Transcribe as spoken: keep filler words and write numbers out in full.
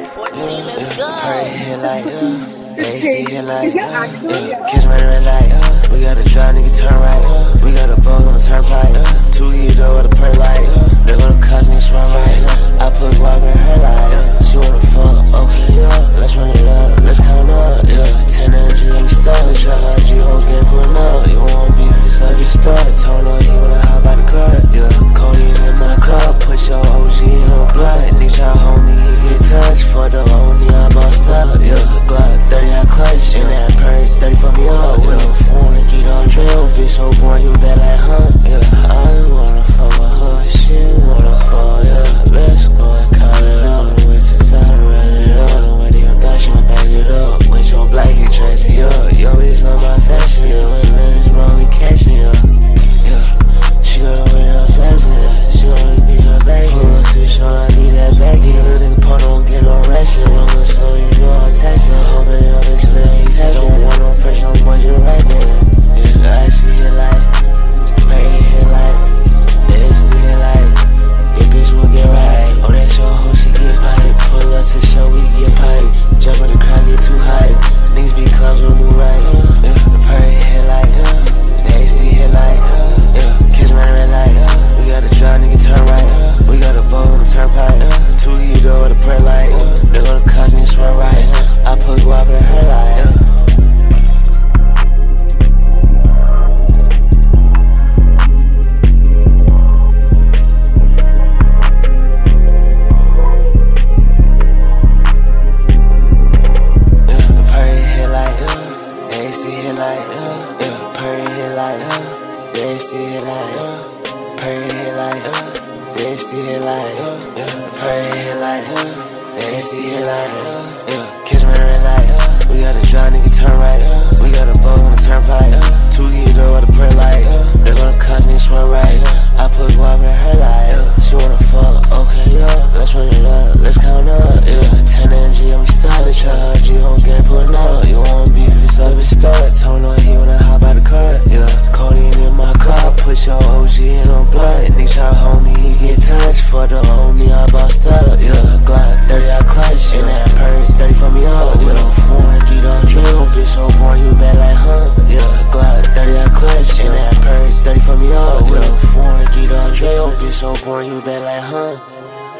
fourteen, let's go. Pray here like, uh, A C here like, uh, yeah. Kiss my red light, uh, we got a drive, nigga turn right, uh, we got a bug on the turnpike, uh, two years though with a pray light, uh, they gonna cause me swim right, uh, I put guap in her light, uh, she wanna fuck, okay, yeah, let's run it up, let's count up, yeah, ten energy, let me start, let's try hard, you won't get pulling up, you want beef, it's like you start, told her he wanna hop out the cut, yeah, codeine in my cup, put your O G in her blood, need your homie, he get touched, for the only I bust up, yeah, Glock thirty I clutch, in that perk, thirty for me up, with a foreign, get on drill, bitch so boring, you bad like her, yeah, I wanna fuck with her, she wanna fuck, yeah, let's go and count it up, the way to time, run it up, the way they thought she gon' back it up, with your black, he trashy up, yo, bitch love my fashion, yeah, when nothing's wrong, we catching, yeah, yeah, she got away up flashing, yeah, she wanna be her baby, pull up to the show, I need that baggy, little nigga Paul don't get no ration, long as so you know I'm taxing, hoping it all looks clear, ain't taxing, don't want no fresh, no boys, you're right there, yeah, the icy here like, Perry here like, the Ipsy here like, your bitch will get right, oh that's your hoe, she get pipe, pull up to the show, we get pipe, jump in the crowd, get too high, niggas be clubs, we'll move right, yeah, the Perry here like, the Ipsy here like, yeah, kiss my red light, we got a drive, nigga turn right, we got a bow on the turnpike, two years though with a prayer light, they gonna cause me swear right, I put guap in her light, kiss my red light, we got a drive, nigga turn right, we got a bug on the turnpike, two years though with a prayer light, they gonna cause me swear right, I put guap in her light, she wanna fuck, okay, yeah, let's run it up, let's count up, yeah, ten energy, let me start, let's try hard, you don't get pulling up, you want beef, it's up, it's start, told her he wanna hop out the cut, yeah, codeine in my cup, put your O G in her blood, need your homie, he get touched, for the only I bust up, yeah, Glock thirty I clutch, in that perk, thirty for me up, with a foreign, get on drill, bitch so boring, you bad like her, yeah, Glock thirty I clutch, in that perk, thirty for me up, with a foreign, get on drill, bitch so boring, you bad like her.